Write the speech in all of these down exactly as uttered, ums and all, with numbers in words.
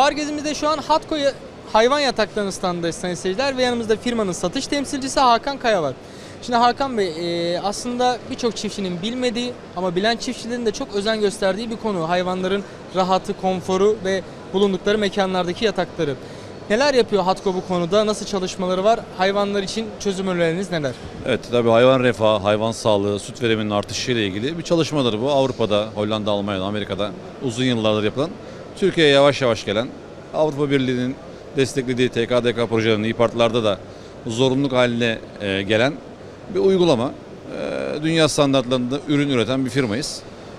Fuar gezimizde şu an Hatko ya- hayvan yataklarının standındayız sayın seyirciler ve yanımızda firmanın satış temsilcisi Hakan Kaya var. Şimdi Hakan Bey e, aslında birçok çiftçinin bilmediği ama bilen çiftçilerin de çok özen gösterdiği bir konu. Hayvanların rahatı, konforu ve bulundukları mekanlardaki yatakları. Neler yapıyor Hatko bu konuda? Nasıl çalışmaları var? Hayvanlar için çözüm önerileriniz neler? Evet, tabii hayvan refahı, hayvan sağlığı, süt veriminin artışı ile ilgili bir çalışmadır bu. Avrupa'da, Hollanda, Almanya'da, Amerika'da uzun yıllardır yapılan, Türkiye'ye yavaş yavaş gelen, Avrupa Birliği'nin desteklediği T K D K projelerinin iyi partilarda da zorunluluk haline e, gelen bir uygulama. E, dünya standartlarında ürün üreten bir firmayız.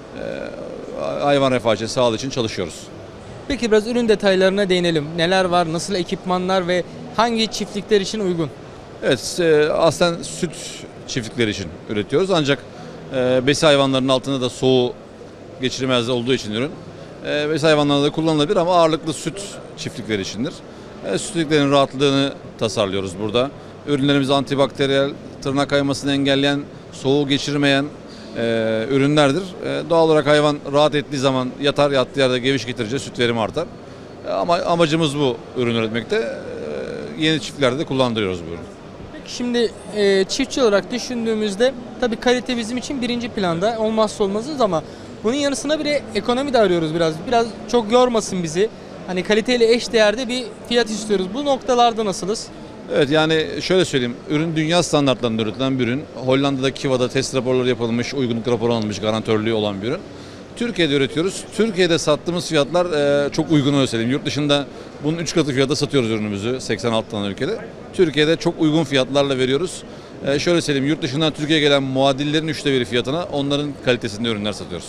E, hayvan refahı için, sağlığı için çalışıyoruz. Peki biraz ürün detaylarına değinelim. Neler var, nasıl ekipmanlar ve hangi çiftlikler için uygun? Evet, e, aslen süt çiftlikleri için üretiyoruz. Ancak e, besi hayvanlarının altında da soğuğu geçirmez olduğu için ürün. E, besi hayvanlarında da kullanılabilir ama ağırlıklı süt çiftlikleri içindir. E, sütçüklerin rahatlığını tasarlıyoruz burada. Ürünlerimiz antibakteriyel, tırnak kaymasını engelleyen, soğuğu geçirmeyen e, ürünlerdir. E, doğal olarak hayvan rahat ettiği zaman yatar, yattığı yerde geviş getirince süt verimi artar. E, ama amacımız bu ürün üretmekte. E, yeni çiftliklerde de kullandırıyoruz bu ürünü. Peki şimdi e, çiftçi olarak düşündüğümüzde tabii kalite bizim için birinci planda olmazsa olmazız ama bunun yanısına bir de ekonomi de arıyoruz biraz. Biraz çok yormasın bizi. Hani kaliteyle eş değerde bir fiyat istiyoruz. Bu noktalarda nasılız? Evet, yani şöyle söyleyeyim, ürün dünya standartlarında üretilen bir ürün. Hollanda'da Kiva'da test raporları yapılmış, uygunluk raporu alınmış, garantörlüğü olan bir ürün. Türkiye'de üretiyoruz. Türkiye'de sattığımız fiyatlar e, çok uygun, öyle söyleyeyim. Yurt dışında bunun üç katı fiyata satıyoruz ürünümüzü seksen altı tane ülkede. Türkiye'de çok uygun fiyatlarla veriyoruz. E, şöyle söyleyeyim, yurt dışından Türkiye'ye gelen muadillerin üçte biri fiyatına onların kalitesinde ürünler satıyoruz.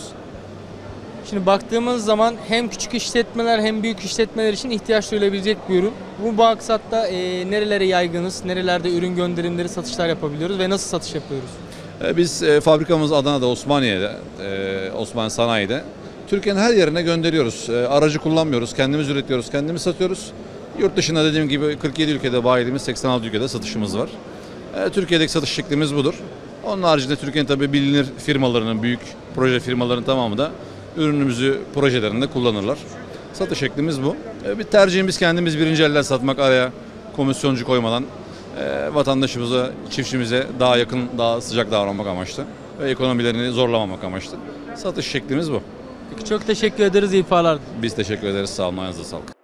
Şimdi baktığımız zaman hem küçük işletmeler hem büyük işletmeler için ihtiyaç duyulabilecek bir ürün. Bu baksatta e, nerelere yaygınız, nerelerde ürün gönderimleri, satışlar yapabiliyoruz ve nasıl satış yapıyoruz? E, biz e, fabrikamız Adana'da, Osmaniye'de, e, Osmaniye Sanayi'de. Türkiye'nin her yerine gönderiyoruz. E, aracı kullanmıyoruz, kendimiz üretiyoruz, kendimiz satıyoruz. Yurt dışında dediğim gibi kırk yedi ülkede bayiliğimiz, seksen altı ülkede satışımız var. E, Türkiye'deki satış şeklimiz budur. Onun haricinde Türkiye'nin tabii bilinir firmalarının, büyük proje firmalarının tamamı da ürünümüzü projelerinde kullanırlar. Satış şeklimiz bu. E, bir tercihimiz kendimiz birinci eller satmak, araya komisyoncu koymadan e, vatandaşımıza, çiftçimize daha yakın, daha sıcak davranmak amaçlı ve ekonomilerini zorlamamak amaçlı. Satış şeklimiz bu. Peki çok teşekkür ederiz, iyi falar. Biz teşekkür ederiz. Sağ olun. Ayağınıza sağlık.